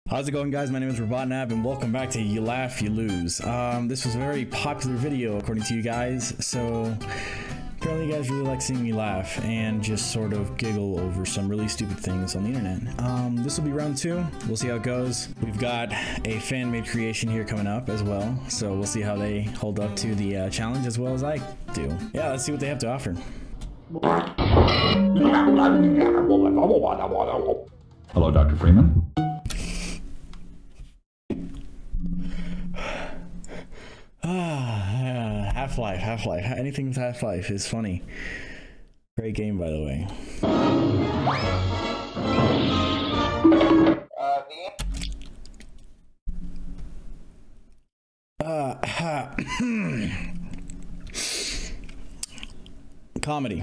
How's it going, guys? My name is Robotnab and welcome back to You Laugh, You Lose. This was a very popular video according to you guys, so apparently you guys really like seeing me laugh and just sort of giggle over some really stupid things on the internet. This will be round 2. We'll see how it goes. We've got a fan-made creation here coming up as well, so we'll see how they hold up to the challenge as well as I do. Yeah, let's see what they have to offer. Hello, Dr. Freeman. Half-Life. Anything with Half-Life is funny. Great game, by the way. Comedy.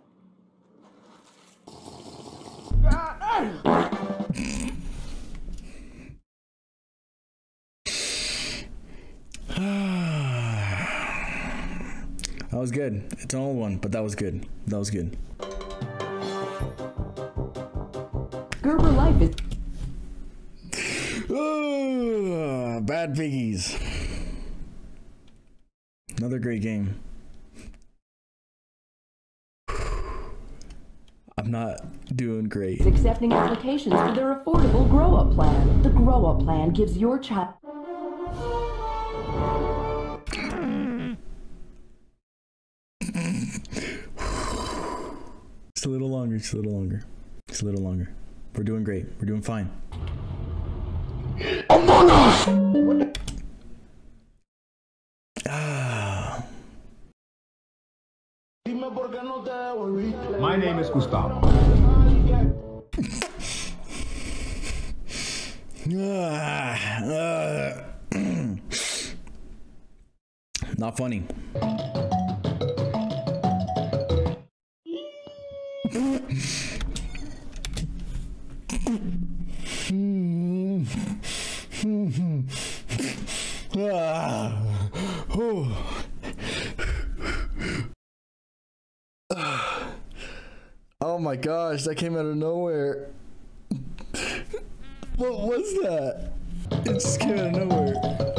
That was good. It's an old one, but that was good. That was good. Gerber Life is... Bad Piggies. Another great game. I'm not doing great. accepting applications for their affordable grow-up plan. The grow-up plan gives your child... Just a little longer, just a little longer. Just a little longer. We're doing great. We're doing fine. Among Us! My name is Gustavo. Not funny. Oh my gosh, that came out of nowhere. What was that? It just came out of nowhere.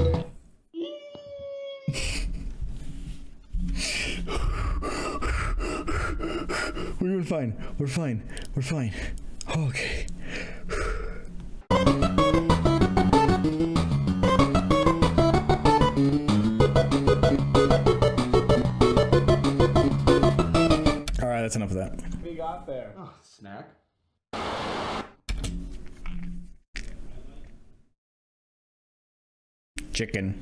We're doing fine. We're fine. We're fine. Okay. Alright, that's enough of that. What do you got there? Oh, snack. Chicken.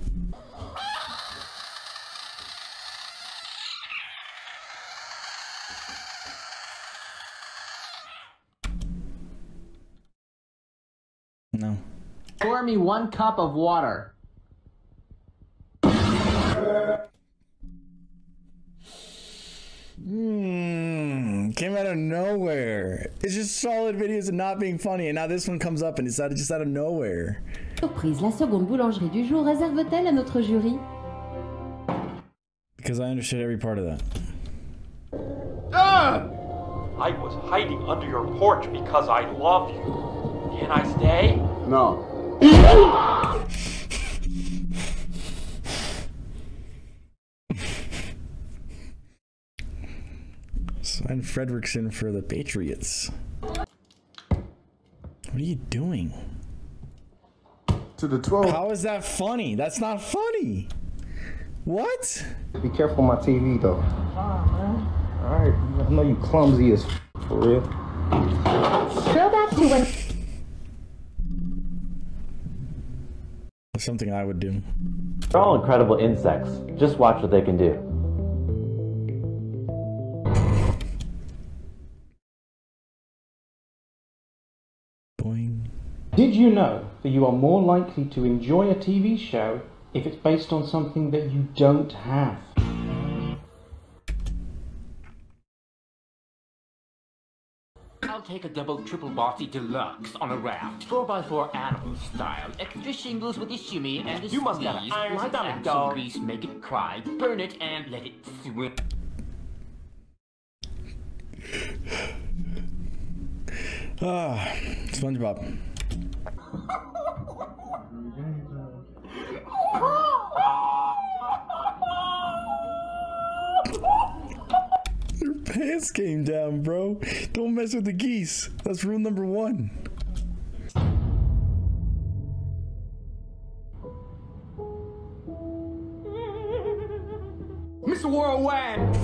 No. Pour me 1 cup of water. Came out of nowhere. It's just solid videos of not being funny, and now this one comes up and it's just out of nowhere. Surprise, la seconde boulangerie du jour réserve-t-elle à notre jury? Because I understood every part of that. Ah! I was hiding under your porch because I love you. Can I stay? No. Sign Fredrickson for the Patriots. What are you doing? To the 12. How is that funny? That's not funny. What? Be careful my TV though. Alright, I know you clumsy as for real. Go back to when... That's something I would do. They're all incredible insects. Just watch what they can do. Boing. Did you know that you are more likely to enjoy a TV show if it's based on something that you don't have? I'll take a double triple bossy deluxe on a raft, 4x4 animal style, extra shingles with the shimmy and the You must have squeeze, iron lots of stomach, axle dog. grease, make it cry, burn it and let it swim. SpongeBob. chest came down, bro. Don't mess with the geese. That's rule number 1. Mr. Worldwide!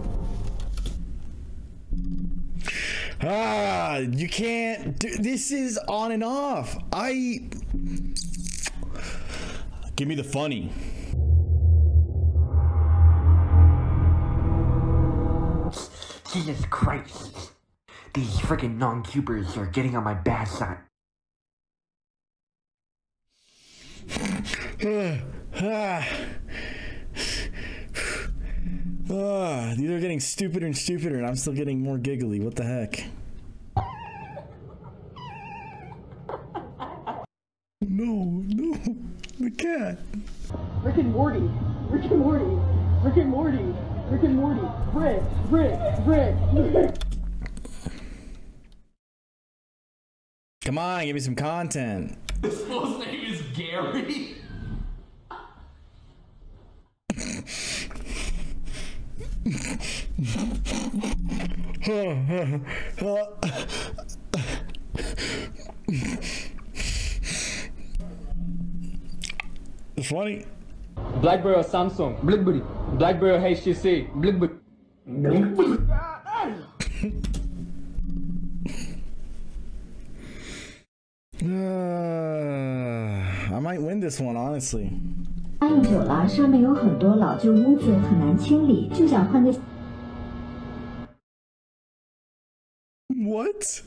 Ah, you can't do, this is on and off. Give me the funny. Jesus Christ. These freaking non-cubers are getting on my bad side. These are getting stupider and stupider, and I'm still getting more giggly. What the heck? No, the cat. Rick and Morty. Rick and Morty. Rick and Morty. Rick and Morty. Rick. Come on, give me some content. This fool's name is Gary. It's funny. Blackberry or Samsung? Blackberry. Blackberry or HTC? Blackberry. I might win this one, honestly. 待用久了，上面有很多老旧污渍，很难清理，就想换个。 What?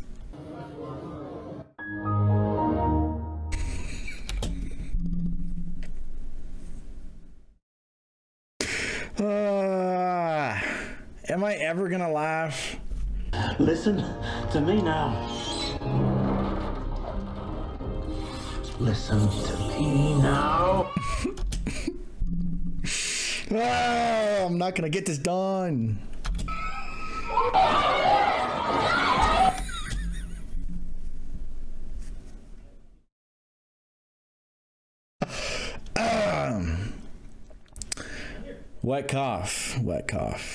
Am I ever gonna laugh? Listen to me now. Listen to me now. I'm not gonna get this done. Wet cough. Wet cough.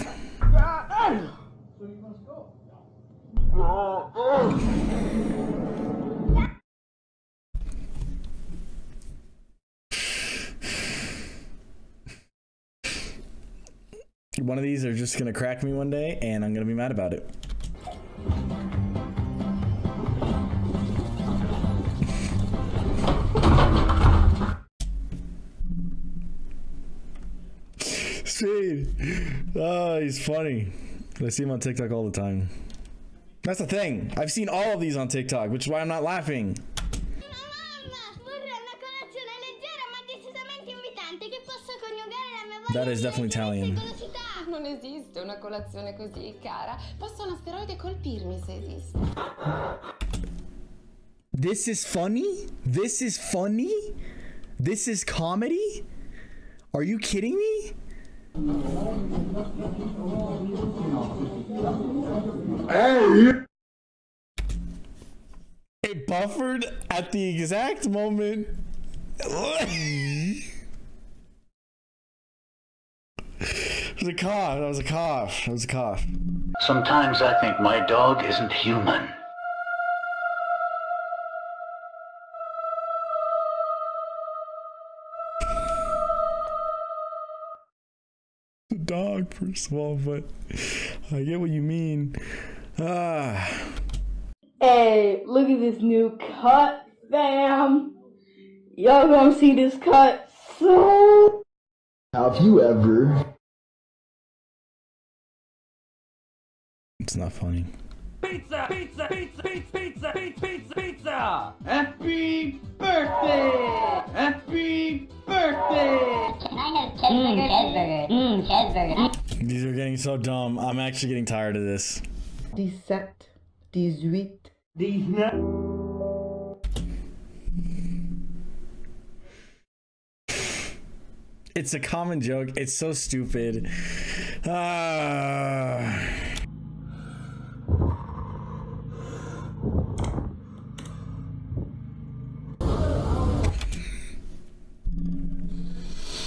One of these are just gonna crack me one day, and I'm gonna be mad about it. Speed. Oh, he's funny. I see him on TikTok all the time. That's the thing. I've seen all of these on TikTok, which is why I'm not laughing. That is definitely Italian. Non esiste una colazione così cara. Posso un asteroide colpirmi se esiste. This is funny? This is funny? This is comedy? Are you kidding me? Hey! It buffered at the exact moment. It was a cough. That was a cough. That was a cough. Sometimes I think my dog isn't human. The dog, first of all, but I get what you mean. Hey, look at this new cut, fam. Y'all gonna see this cut soon. Have you ever? It's not funny. Pizza! Pizza! Pizza! Pizza! Pizza! Pizza! Pizza! Pizza! Happy birthday! Happy birthday! These are getting so dumb. I'm actually getting tired of this. 17, 18, 19. It's a common joke. It's so stupid.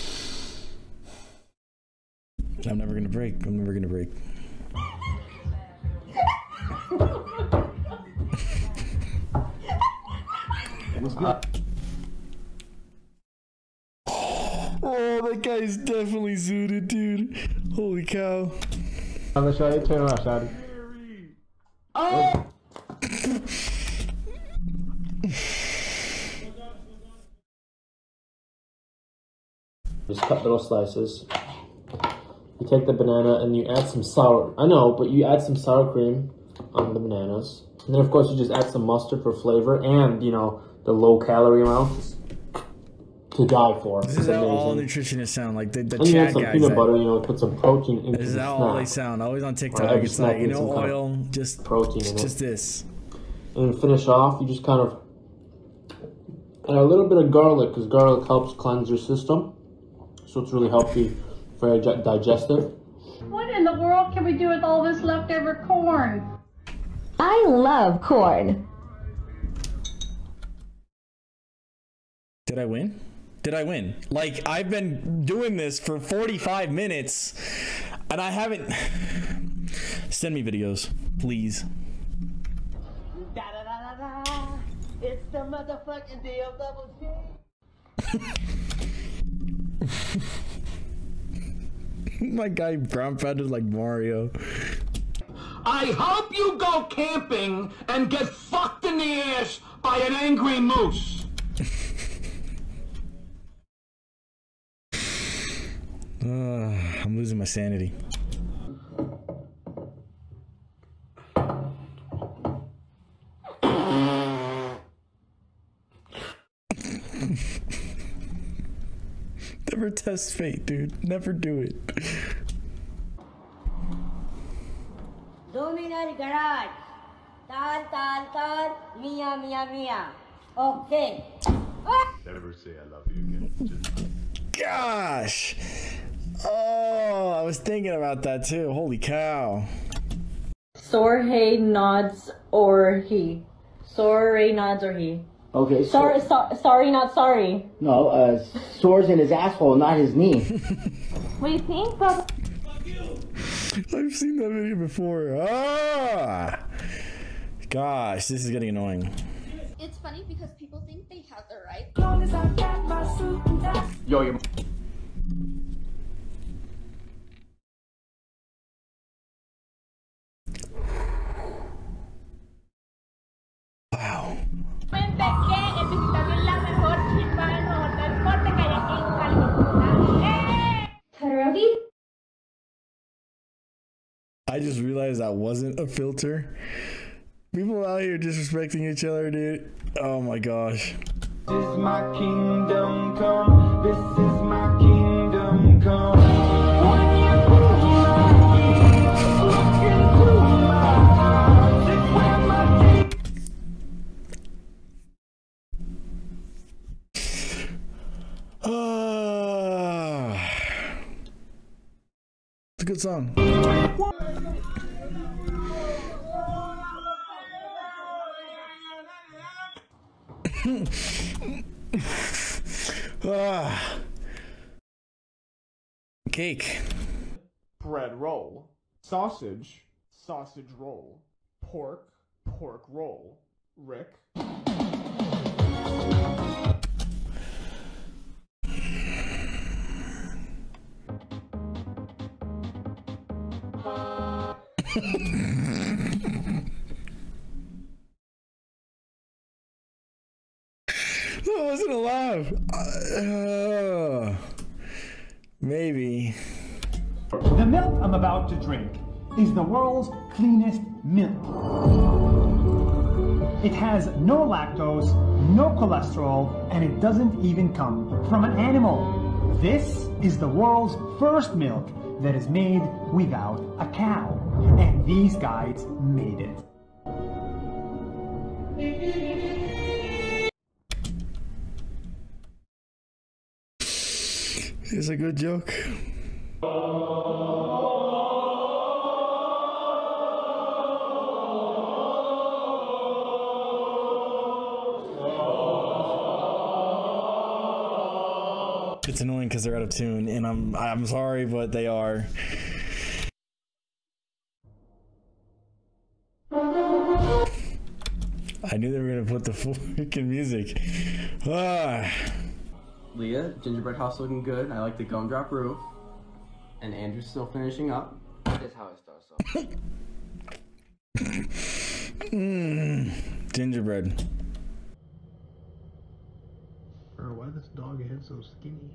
I'm never gonna break. I'm never gonna break. Oh, that guy's definitely zooted, dude. Holy cow. Let's try it. Turn around, Shotty. Oh! Just cut little slices. You take the banana and you add some sour. I know, but you add some sour cream on the bananas. And then of course you just add some mustard for flavor and, you know, the low calorie amount to die for. This is how all nutritionists sound like. The and you add chat some guys. peanut butter, you know, put some protein into This is the how snack. all they sound. Always on TikTok. Every It's like, snack you needs know, some kind oil, of just protein in just it. this. And then finish off, you just kind of add a little bit of garlic, because garlic helps cleanse your system. So it's really healthy, very digestive. What in the world can we do with all this leftover corn? I love corn. Did I win? Did I win? Like, I've been doing this for 45 minutes and I haven't. Send me videos, please. Da da da da da. It's the motherfucking DLG. My guy brown powdered like Mario. I hope you go camping and get fucked in the ass by an angry moose. I'm losing my sanity. Never test fate, dude. Never do it. Dominal garage. Tan tan tan. Mia mia mia. Okay. Never say I love you again. Gosh. Oh, I was thinking about that too. Holy cow. Sorhe nods or he. Sorry nods or he. Okay. Sorry, sorry, not sorry. No, sore's in his asshole, not his knee. What do you think, Bob? I've seen that video before. Ah! Gosh, this is getting annoying. It's funny because people think they have the right. Yo, you. Wow. I just realized that wasn't a filter. People out here disrespecting each other, dude. Oh my gosh. This is my kingdom come. This is my kingdom come. When you pull my ears, look into my eyes. It's where my It's a good song. Cake. Bread roll. Sausage. Sausage roll. Pork. Pork roll. Rick. That wasn't a laugh. Maybe. The milk I'm about to drink is the world's cleanest milk. It has no lactose, no cholesterol, and it doesn't even come from an animal. This is the world's first milk that is made without a cow. And these guys made it. It's a good joke. It's annoying because they're out of tune, and I'm sorry, but they are. I I knew they were gonna put the freaking music. Leah, gingerbread house looking good. I like the gumdrop roof. And Andrew's still finishing up. That's how it starts off. Gingerbread. Bro, why this dog head so skinny?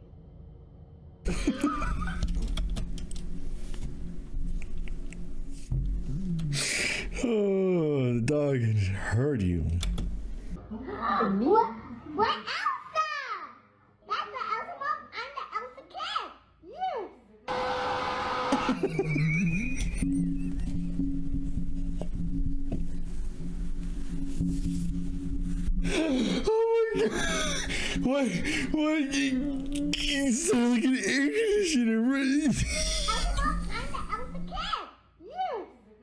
Oh, the dog heard you. What? What Elsa? That's the Elsa mom. I'm the Elsa kid. Yes. Oh my god! What? You sound like an air conditioner, right? Elsa mom, I'm the Elsa kid. Yes.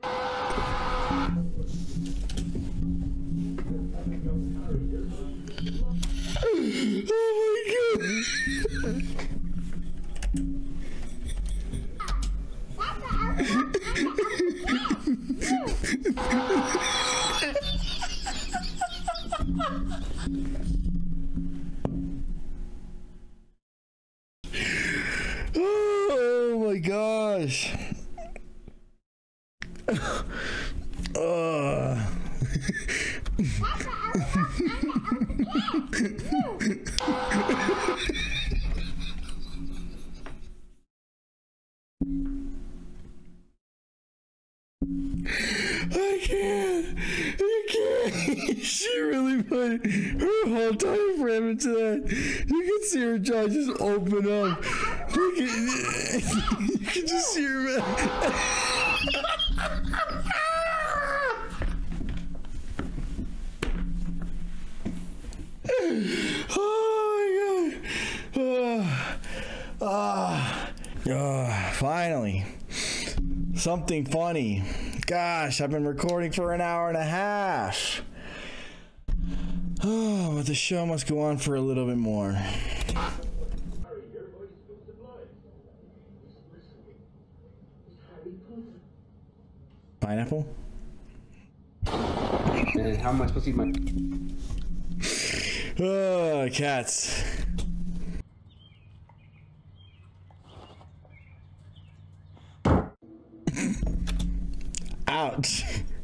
Oh my god! Oh my gosh! I can't. She really put her whole diaphragm into that. You can see her jaw just open up. You can just see her mouth. Oh my god. Finally. Something funny. Gosh, I've been recording for an hour and a half. Oh, but the show must go on for a little bit more. Pineapple? And how am I supposed to eat my... Oh, cats. Ouch.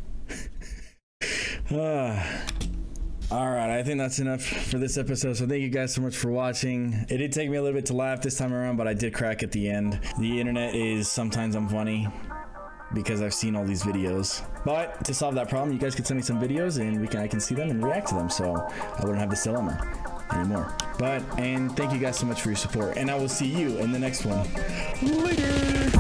Alright, I think that's enough for this episode, so thank you guys so much for watching. It did take me a little bit to laugh this time around, but I did crack at the end. The internet is sometimes I'm funny because I've seen all these videos. But to solve that problem, you guys could send me some videos and I can see them and react to them, so I wouldn't have this dilemma anymore. And thank you guys so much for your support, and I will see you in the next one. Later!